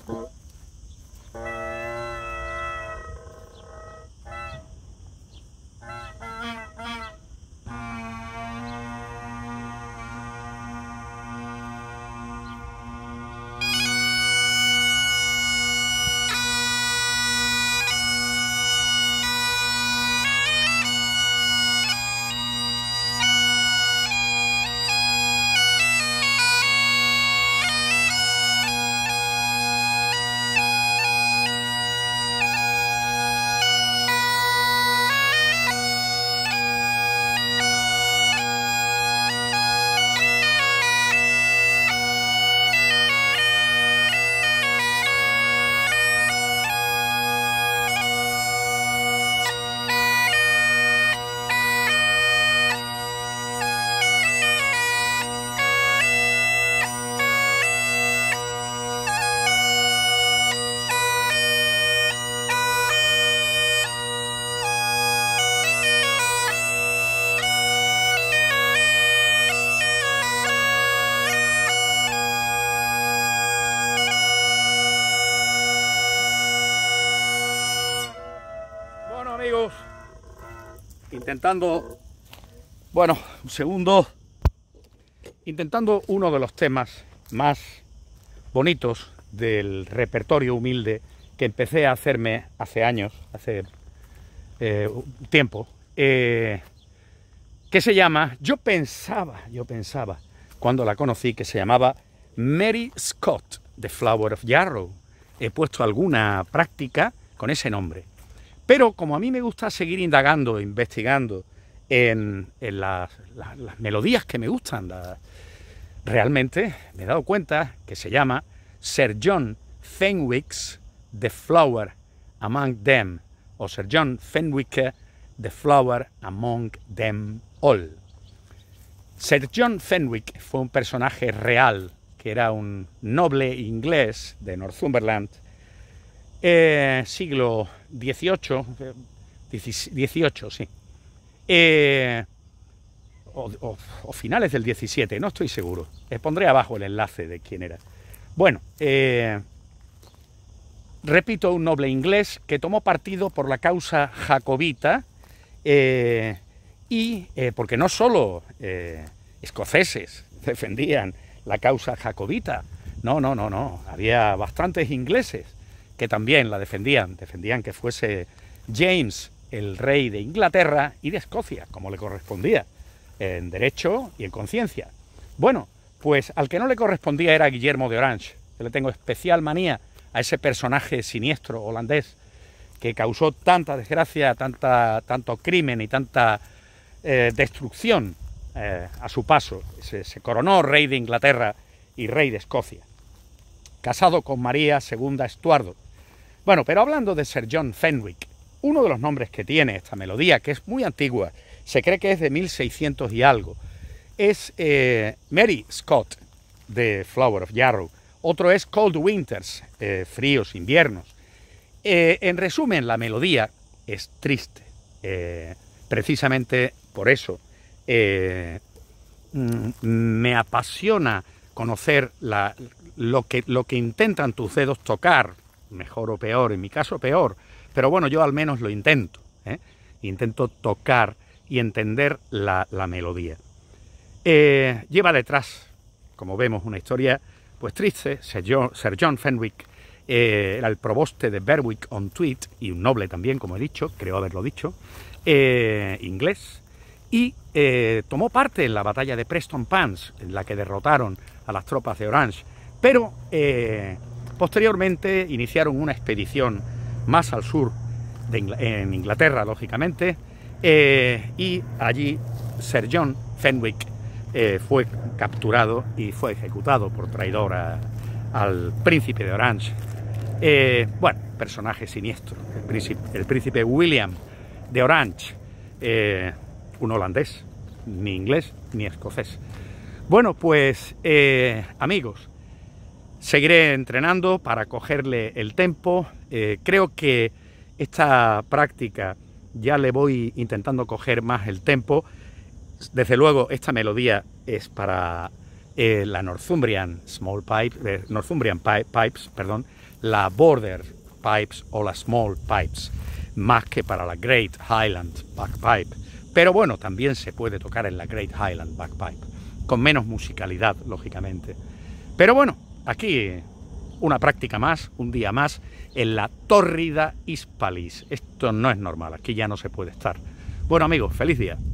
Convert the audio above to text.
Amigos, intentando uno de los temas más bonitos del repertorio humilde que empecé a hacerme hace años, hace tiempo, que se llama, yo pensaba cuando la conocí que se llamaba Mary Scott, The Flower of Yarrow. He puesto alguna práctica con ese nombre. Pero como a mí me gusta seguir indagando, investigando en las melodías que me gustan, realmente me he dado cuenta que se llama Sir John Fenwick's The Flower Among Them, o Sir John Fenwick The Flower Among Them All. Sir John Fenwick fue un personaje real, que era un noble inglés de Northumberland, siglo XVIII, sí, o finales del XVII, no estoy seguro. Pondré abajo el enlace de quién era. Bueno, repito, un noble inglés que tomó partido por la causa jacobita, porque no solo escoceses defendían la causa jacobita, no, había bastantes ingleses que también la defendían que fuese James el rey de Inglaterra y de Escocia, como le correspondía, en derecho y en conciencia. Bueno, pues al que no le correspondía era Guillermo de Orange. Yo le tengo especial manía a ese personaje siniestro holandés que causó tanta desgracia, tanto crimen y tanta destrucción a su paso. Se coronó rey de Inglaterra y rey de Escocia, casado con María II Estuardo. Bueno, pero hablando de Sir John Fenwick, uno de los nombres que tiene esta melodía, que es muy antigua, se cree que es de 1600 y algo, es Mary Scott, de Flower of Yarrow. Otro es Cold Winters, fríos inviernos. En resumen, la melodía es triste. Precisamente por eso me apasiona conocer lo que intentan tus dedos tocar, mejor o peor, en mi caso peor, pero bueno, yo al menos lo intento, intento tocar y entender la melodía. Lleva detrás, como vemos, una historia pues triste. Sir John Fenwick era el proboste de Berwick-on-Tweed y un noble también, como he dicho, creo haberlo dicho, inglés, y tomó parte en la batalla de Preston Pans, en la que derrotaron a las tropas de Orange, pero posteriormente iniciaron una expedición más al sur, en Inglaterra, lógicamente, y allí Sir John Fenwick fue capturado y fue ejecutado por traidor al príncipe de Orange. Bueno, personaje siniestro, el príncipe William de Orange, un holandés, ni inglés ni escocés. Bueno, pues amigos, seguiré entrenando para cogerle el tempo. Creo que esta práctica ya le voy intentando coger más el tempo. Desde luego, esta melodía es para la Northumbrian Pipes, perdón, la Border Pipes o las Small Pipes, más que para la Great Highland Bagpipe. Pero bueno, también se puede tocar en la Great Highland Bagpipe, con menos musicalidad, lógicamente. Pero bueno, aquí una práctica más, un día más, en la tórrida Hispalis. Esto no es normal, aquí ya no se puede estar. Bueno amigos, feliz día.